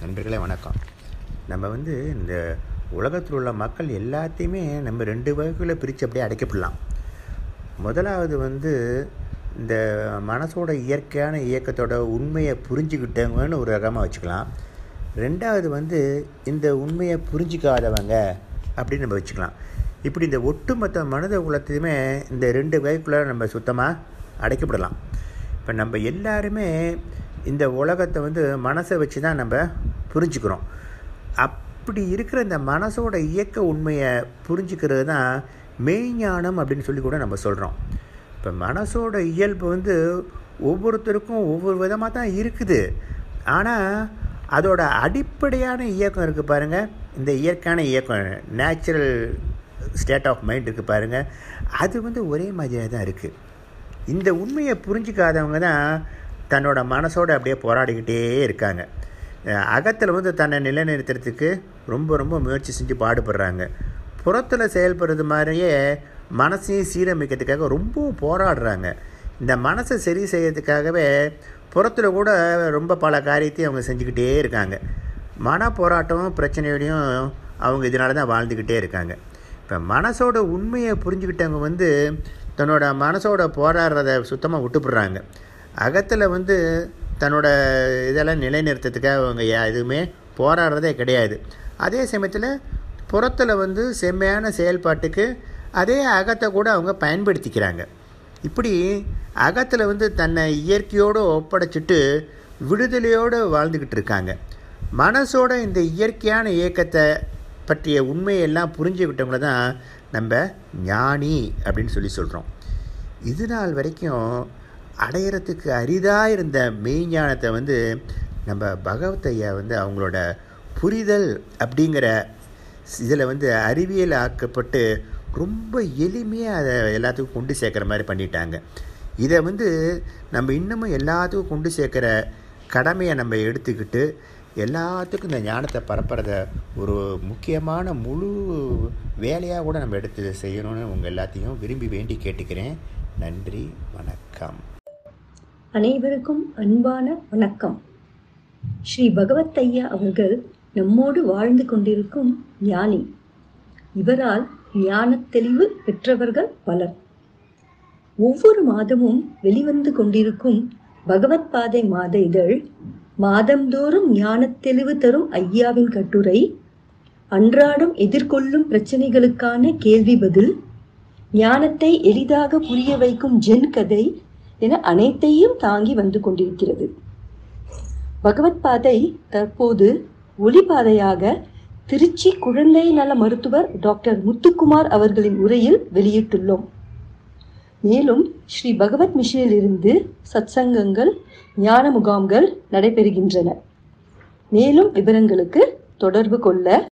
நண்பர்களே வணக்கம். நம்ம இந்த உலகத்தில் உள்ள மக்கள் எல்லாத்தையுமே நம்ம 2 வகைக்குள்ளே பிரித்து அப்படியே அடைக்கப்படலாம். முதலாவது இந்த மனசோட இயற்கையான இயக்கத்தோட உண்மையை புரிஞ்சுக்கிட்டவங்கன்னு ஒரு ரகமாக வச்சுக்கலாம். ரெண்டாவது இந்த உண்மையை புரிஞ்சிக்காதவங்க அப்படின்னு நம்ம வச்சுக்கலாம். இப்படி இந்த ஒட்டுமொத்த மனித குலத்தையுமே இந்த 2 வகைக்குள்ளே நம்ம சுத்தமாக அடைக்கப்படலாம். இப்போ நம்ம எல்லாருமே இந்த உலகத்தை மனசை வச்சு தான் நம்ம புரிஞ்சுக்கிறோம். அப்படி இருக்கிற இந்த மனசோட இயக்க உண்மையை புரிஞ்சுக்கிறது தான் மெய்ஞானம் அப்படின்னு சொல்லி கூட நம்ம சொல்கிறோம். இப்போ மனசோட இயல்பு ஒவ்வொருத்தருக்கும் ஒவ்வொரு விதமாக தான் இருக்குது. ஆனால் அதோட அடிப்படையான இயக்கம் இருக்குது பாருங்கள், இந்த இயற்கையான இயக்கம், நேச்சுரல் ஸ்டேட் ஆஃப் மைண்ட் இருக்குது பாருங்கள், அது ஒரே மாதிரியாக தான் இருக்குது. இந்த உண்மையை புரிஞ்சிக்காதவங்க தான் தன்னோட மனசோடு அப்படியே போராடிக்கிட்டே இருக்காங்க. அகத்தில் தன்னை நிலைநிறுத்துறதுக்கு ரொம்ப முயற்சி செஞ்சு பாடுபடுறாங்க. புறத்தில் செயல்படுறது மாதிரியே மனசையும் சீரமைக்கிறதுக்காக ரொம்பவும் போராடுறாங்க. இந்த மனசை சரி செய்யறதுக்காகவே புறத்தில் கூட ரொம்ப பல காரியத்தையும் அவங்க செஞ்சுக்கிட்டே இருக்காங்க. மன போராட்டமும் பிரச்சனையோடையும் அவங்க இதனால தான் வாழ்ந்துக்கிட்டே இருக்காங்க. இப்போ மனசோட உண்மையை புரிஞ்சுக்கிட்டவங்க தன்னோட மனசோட போராடுறத சுத்தமாக விட்டுப்படுறாங்க. அகத்தில் தன்னோட இதெல்லாம் நிலைநிறுத்தத்துக்காக அவங்க எதுவுமே போராடுறதே கிடையாது. அதே சமயத்தில் புறத்தில் செம்மையான செயல்பாட்டுக்கு அதே அகத்தை கூட அவங்க பயன்படுத்திக்கிறாங்க. இப்படி அகத்தில் தன்னை இயற்கையோடு ஒப்படைச்சிட்டு விடுதலையோடு வாழ்ந்துக்கிட்டு இருக்காங்க. மனசோட இந்த இயற்கையான இயக்கத்தை பற்றிய உண்மையெல்லாம் புரிஞ்சுக்கிட்டவங்கள தான் நம்ம ஞானி அப்படின்னு சொல்கிறோம். இது நாள் வரைக்கும் அடையிறதுக்கு அரிதாக இருந்த மெய்ஞானத்தை நம்ம பகவத் ஐயா அவங்களோட புரிதல் அப்படிங்கிற இதில் அறிவியல் ஆக்கப்பட்டு ரொம்ப எளிமையாக அதை எல்லாத்துக்கும் கொண்டு சேர்க்குற மாதிரி பண்ணிட்டாங்க. இதை நம்ம இன்னமும் எல்லாத்துக்கும் கொண்டு சேர்க்குற கடமையை நம்ம எடுத்துக்கிட்டு எல்லாத்துக்கும் இந்த ஞானத்தை பரப்புறத ஒரு முக்கியமான முழு வேலையாக கூட நம்ம எடுத்து செய்யணும்னு உங்கள் எல்லாத்தையும் விரும்பி வேண்டி கேட்டுக்கிறேன். நன்றி, வணக்கம். அனைவருக்கும் அன்பான வணக்கம். ஸ்ரீ பகவத் ஐயா அவர்கள் நம்மோடு வாழ்ந்து கொண்டிருக்கும் ஞானி. இவரால் ஞான தெளிவு பெற்றவர்கள் பலர். ஒவ்வொரு மாதமும் வெளிவந்து கொண்டிருக்கும் பகவத் பாதை மாத இதழ், மாதந்தோறும் ஞான தெளிவு தரும் ஐயாவின் கட்டுரை, அன்றாடம் எதிர்கொள்ளும் பிரச்சனைகளுக்கான கேள்வி பதில், ஞானத்தை எளிதாக புரிய வைக்கும் ஜென் கதை என அனைத்தையும் தாங்கி வந்து கொண்டிருக்கிறது. பகவத் பாதை தற்போது ஒளிபாதையாக திருச்சி குழந்தை நல மருத்துவர் டாக்டர் முத்துக்குமார் அவர்களின் உரையில் வெளியிட்டுள்ளோம். மேலும் ஸ்ரீ பகவத் மிஷனில் இருந்து சத்சங்கங்கள், ஞான முகாம்கள் நடைபெறுகின்றன. மேலும் விவரங்களுக்கு தொடர்பு கொள்ள